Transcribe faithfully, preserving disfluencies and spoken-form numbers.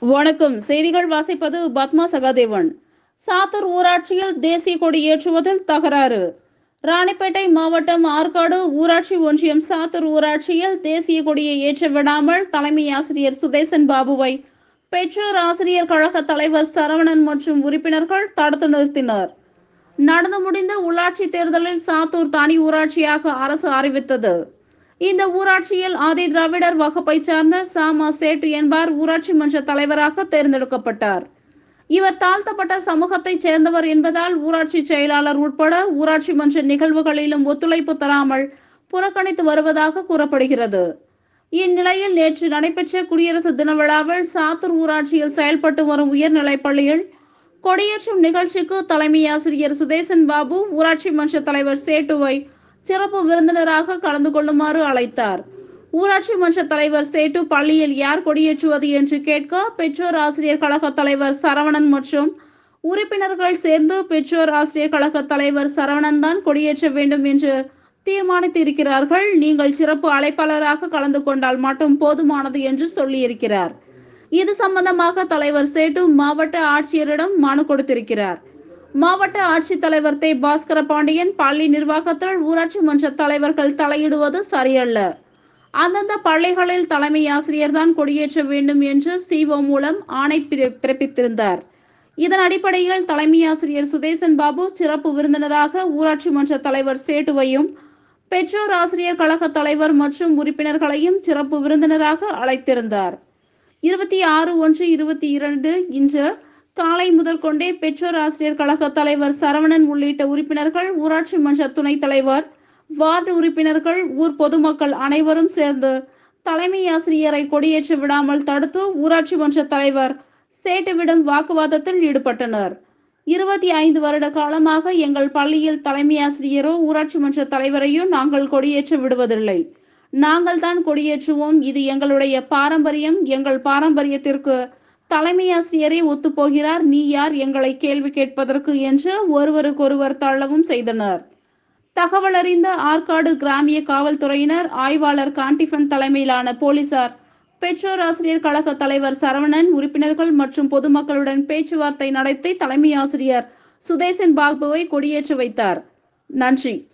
வணக்கம். செய்திகள் வாசிப்பது பத்மா சகாதேவன். சாத்தூர் ஊராட்சியில் தேசிய கொடி ஏற்றுவதில் தகராறு. ராணிப்பேட்டை மாவட்டம் ஆற்காடு ஊராட்சி ஒன்றியம் சாத்தூர் ஊராட்சியில் தேசிய கொடியை ஏற்ற விடாமல் தலைமை ஆசிரியர் சுதேசன் பாபுவை பெற்றோர் ஆசிரியர் கழக தலைவர் சரவணன் மற்றும் உறுப்பினர்கள் தடுத்து நிறுத்தினர். நடந்து முடிந்த உள்ளாட்சி தேர்தலில் சாத்தூர் தனி ஊராட்சியாக அரசு அறிவித்தது. இந்த ஊராட்சியில் ஆதி திராவிடர் வகுப்பை சார்ந்த சாமா சேட்டு என்பார் ஊராட்சி மன்ற தலைவராக தேர்ந்தெடுக்கப்பட்டார். இவர் தாழ்த்தப்பட்ட சமூகத்தைச் சேர்ந்தவர் என்பதால் ஊராட்சி செயலாளர் உட்பட ஊராட்சி மன்ற நிகழ்வுகளிலும் ஒத்துழைப்பு தராமல் புறக்கணித்து வருவதாக கூறப்படுகிறது. இந்நிலையில் நேற்று நடைபெற்ற குடியரசு தின விழாவில் சாத்தூர் ஊராட்சியில் செயல்பட்டு வரும் உயர்நிலைப் பள்ளியில் கொடியேற்றும் நிகழ்ச்சிக்கு தலைமை ஆசிரியர் சுதேசன் பாபு ஊராட்சி மன்ற தலைவர் சேட்டுவை சிறப்பு விருந்தினராக கலந்து கொள்ளுமாறு அழைத்தார். ஊராட்சி மன்ற தலைவர் சேட்டு பள்ளியில் யார் கொடியேற்றுவது என்று கேட்க பெற்றோர் ஆசிரியர் கழக தலைவர் சரவணன் மற்றும் உறுப்பினர்கள் சேர்ந்து பெற்றோர் ஆசிரியர் கழக தலைவர் சரவணன் தான் கொடியேற்ற வேண்டும் என்று தீர்மானித்து இருக்கிறார்கள். நீங்கள் சிறப்பு அழைப்பாளராக கலந்து கொண்டால் மட்டும் போதுமானது என்று சொல்லியிருக்கிறார். இது சம்பந்தமாக தலைவர் சேட்டு மாவட்ட ஆட்சியரிடம் மனு கொடுத்திருக்கிறார். மாவட்ட ஆட்சித்தலைவர் தே பாஸ்கர பாண்டியன் பள்ளி நிர்வாகத்தில் ஊராட்சி மன்ற தலைவர்கள் தலையிடுவது சரியல்ல. அந்தந்த பள்ளிகளில் தலைமை ஆசிரியர் தான் கொடியேற்ற வேண்டும் என்று சிஓ மூலம் ஆணை பிறப்பித்திருந்தார். இதன் அடிப்படையில் தலைமை ஆசிரியர் சுதேசன் பாபு சிறப்பு விருந்தினராக ஊராட்சி மன்ற தலைவர் சேட்டுவையும் பெற்றோர் ஆசிரியர் கழக தலைவர் மற்றும் உறுப்பினர்களையும் சிறப்பு விருந்தினராக அழைத்திருந்தார். இருபத்தி ஆறு ஒன்று இருபத்தி இரண்டு இன்று காலை முதல் கொண்டே பெற்றோர் ஆசிரியர் கழக தலைவர் சரவணன் உள்ளிட்ட உறுப்பினர்கள், ஊராட்சி மன்ற துணைத் தலைவர், வார்டு உறுப்பினர்கள், ஊர் பொதுமக்கள் அனைவரும் சேர்ந்து தலைமை ஆசிரியரை கொடியேற்ற விடாமல் தடுத்து ஊராட்சி மன்ற தலைவர் சேட்டுவிடம் வாக்குவாதத்தில் ஈடுபட்டனர். இருபத்தி ஐந்து வருட காலமாக எங்கள் பள்ளியில் தலைமை ஆசிரியரோ ஊராட்சி மன்ற தலைவரையோ நாங்கள் கொடியேற்ற விடுவதில்லை. நாங்கள் தான் கொடியேற்றுவோம். இது எங்களுடைய பாரம்பரியம். எங்கள் பாரம்பரியத்திற்கு தலைமை ஆசிரியரே ஒத்துப்போகிறார். நீ யார் எங்களை கேள்வி கேட்பதற்கு என்று ஒருவருக்கொருவர் தள்ளவும் செய்தனர். தகவல் அறிந்த ஆற்காடு கிராமிய காவல்துறையினர், ஆய்வாளர் காண்டிஃபன் தலைமையிலான போலீசார் பெற்றோர் ஆசிரியர் கழக தலைவர் சரவணன், உறுப்பினர்கள் மற்றும் பொதுமக்களுடன் பேச்சுவார்த்தை நடத்தி தலைமை ஆசிரியர் சுதேசன் பாபுவை கொடியேற்றி வைத்தார். நன்றி.